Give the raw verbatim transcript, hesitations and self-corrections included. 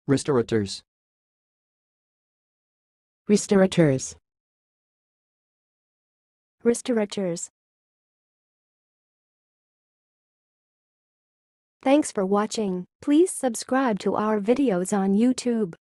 Restaurateurs. Restaurateurs. Restaurateurs. Thanks for watching. Please subscribe to our videos on YouTube.